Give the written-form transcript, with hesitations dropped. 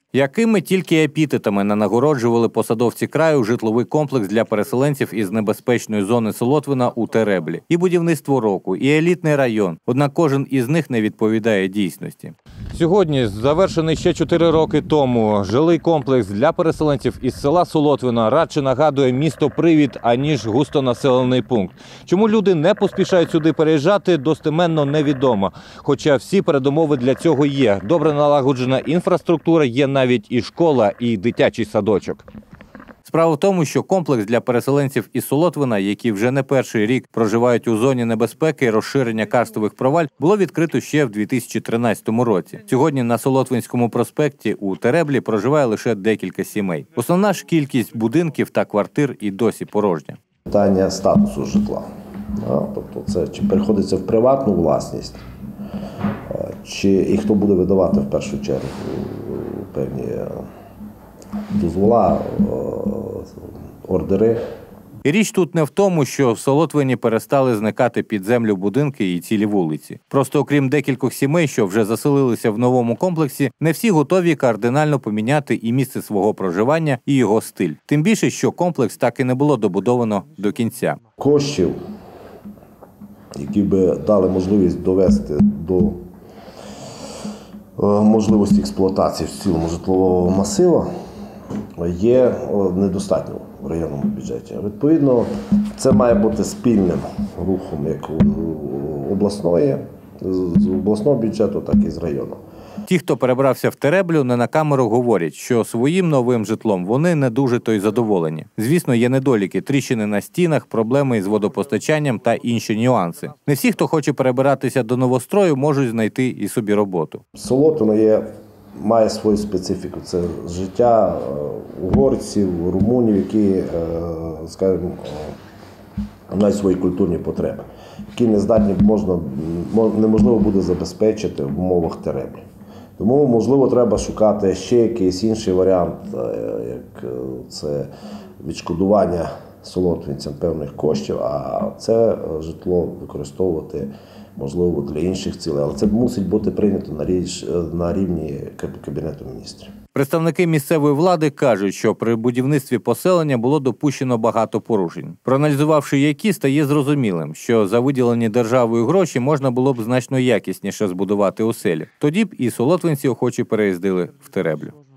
Якими тільки епітетами не нагороджували посадовці краю житловий комплекс для переселенців із небезпечної зони Солотвина у Тереблі. І будівництво року, і елітний район. Однак кожен із них не відповідає дійсності. Сьогодні, завершений ще 4 роки тому, жилий комплекс для переселенців із села Солотвина радше нагадує місто-привід, аніж густонаселений пункт. Чому люди не поспішають сюди переїжджати, достеменно невідомо. Хоча всі передумови для цього є. Добре налагоджена інфраструктура, є навіть і школа, і дитячий садочок. Справа в тому, що комплекс для переселенців із Солотвина, які вже не перший рік проживають у зоні небезпеки і розширення карстових проваль, було відкрито ще в 2013 році. Сьогодні на Солотвинському проспекті у Тереблі проживає лише декілька сімей. Основна ж кількість будинків та квартир і досі порожня. Питання статусу житла. Тобто це чи переходиться в приватну власність, і хто буде видавати в першу чергу певні дозвола, ордери. І річ тут не в тому, що в Солотвині перестали зникати під землю будинки і цілі вулиці. Просто окрім декількох сімей, що вже заселилися в новому комплексі, не всі готові кардинально поміняти і місце свого проживання, і його стиль. Тим більше, що комплекс так і не було добудовано до кінця. Коштів, які би дали можливість довести до можливості експлуатації в цілому житлового масиву, є недостатньо в районному бюджеті. Відповідно, це має бути спільним рухом як обласної, з обласного бюджету, так і з району. Ті, хто перебрався в Тереблю, не на камеру говорять, що своїм новим житлом вони не дуже то й задоволені. Звісно, є недоліки, тріщини на стінах, проблеми із водопостачанням та інші нюанси. Не всі, хто хоче перебиратися до новострою, можуть знайти і собі роботу. Солотвино має свою специфіку. Це життя угорців, румунів, які, скажімо, мають свої культурні потреби, які неможливо буде забезпечити в умовах Тереблі. Тому, можливо, треба шукати ще якийсь інший варіант, як це відшкодування солотвинцям певних коштів, а це житло використовувати, можливо, для інших цілей. Але це мусить бути прийнято на рівні Кабінету міністрів. Представники місцевої влади кажуть, що при будівництві поселення було допущено багато порушень. Проаналізувавши які, стає зрозумілим, що за виділені державою гроші можна було б значно якісніше збудувати оселі. Тоді б і солотвинці охоче переїздили в Тереблю.